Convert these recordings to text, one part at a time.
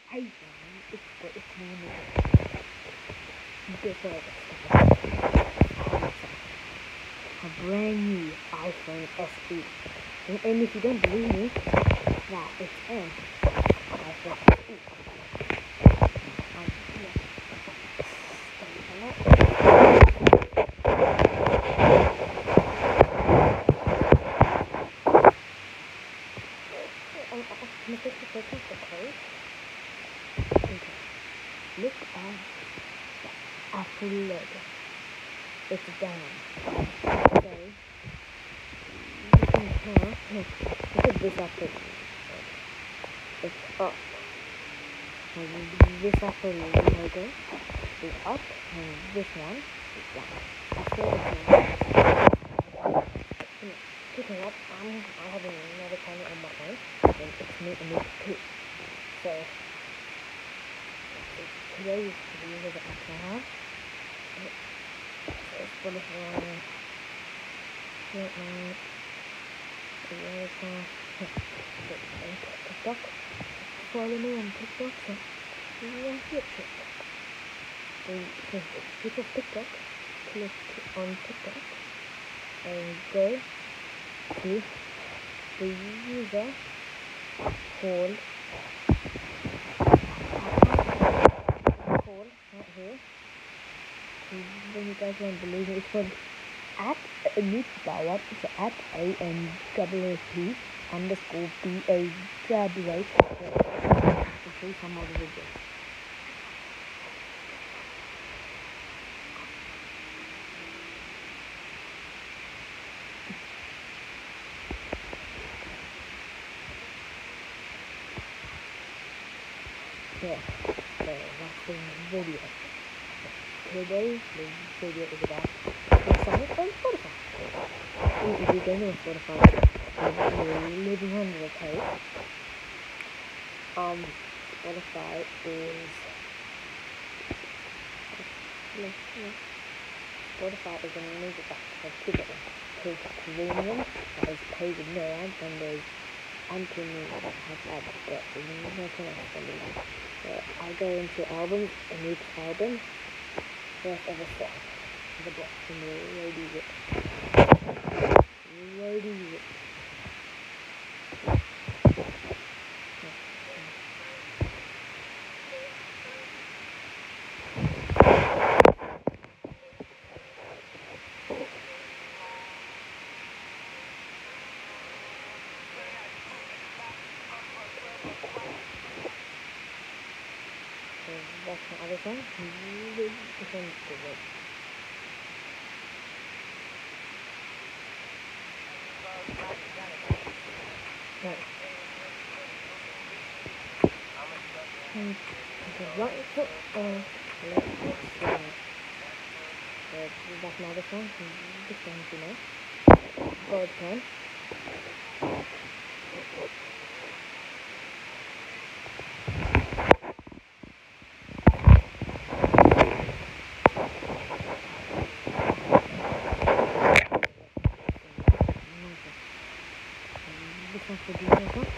Hey man, it's me before this a brand new iPhone SE. And if you don't believe me, that it's an iPhone SE. Look at Apple logo. It's down. So you can tell. Look at this Apple. It's up. And this Apple logo is up, and this one is down. That's what it's down. Picking up, I'm having another camera on my phone, and it's making me too. So today is the video that I have. It's Spotify, Fortnite, TikTok. Follow me on TikTok. So yeah, hit it. So click on TikTok. Click on TikTok and go to the user called right here. When you guys won't believe it, it's called at new power. It's at ANWP underscore BAWA. I'll show you some other videos. Yeah, so that's the video. Today, the video is about the song on Spotify. If you don't know Spotify, you're living under a cave. Spotify is Spotify is a music app of two different. There's premium, that is paid with no ads, and there's anti-music that has ads, but there's no connection. So I go into albums, and each album, first ever song, the box, and the radio it. Radio it. So that's my other song. This one's good. Right. Right foot on left foot slide. So that's my other song. This one, you know. God can. This one's for the other one.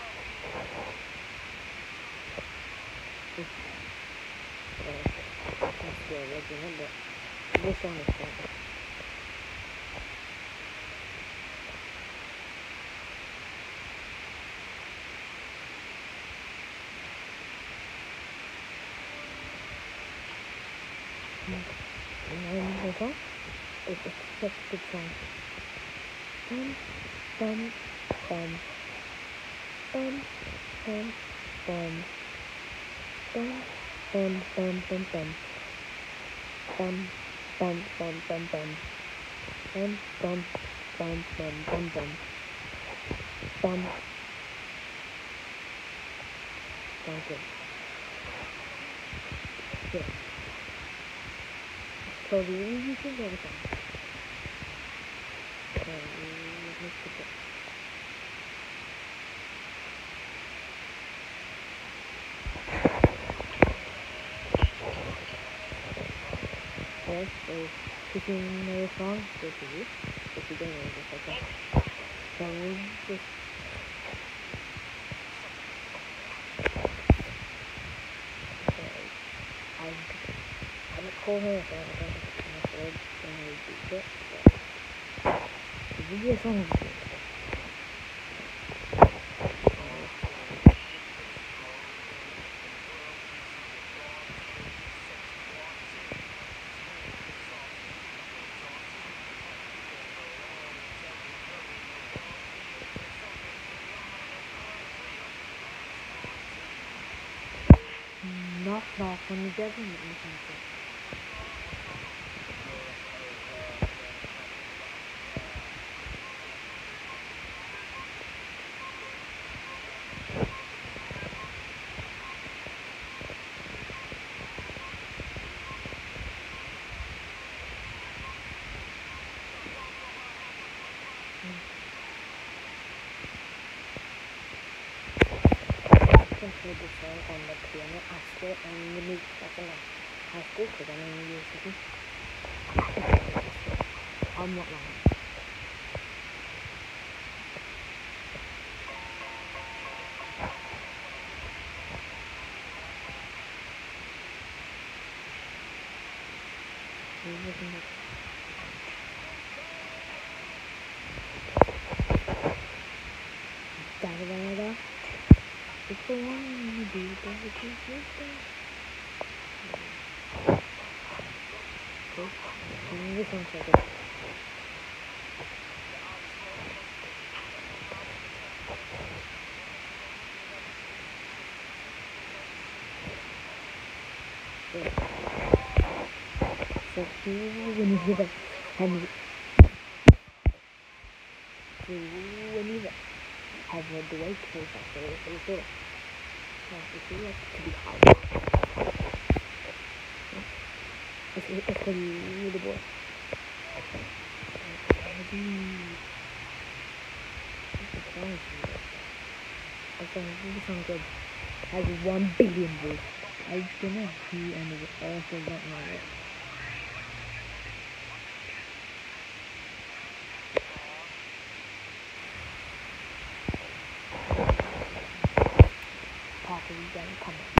That's the original, but this one is fun. And this song is such a good song. Bum, bum, bum, bum, bum, bum, bum, bum, bum, bum, bum. Bum, bum, bum, bum, bum. Bum, bum, bum, bum, bum, bum. Bum. Thank you. Yeah. So the easy thing all the time. Let's put it. Okay, so if you know the song, go to you. If you don't know, just okay. So just told her if I was going to the password, then I would beat it. But the video song was good. Knock knock on the government in something. I played the song on the piano. I swear I'm in the music class in high school because I'm in university. I'm not lying. Da-da-da-da-da. It's the one you do, cool. This one's so good. So when you hear that Henry, when you have the way to after it's sort of if you like to be high. It's a little boy. This song good. Has 1 billion views. I don't know who ended it. I also don't know it. Party, then come on.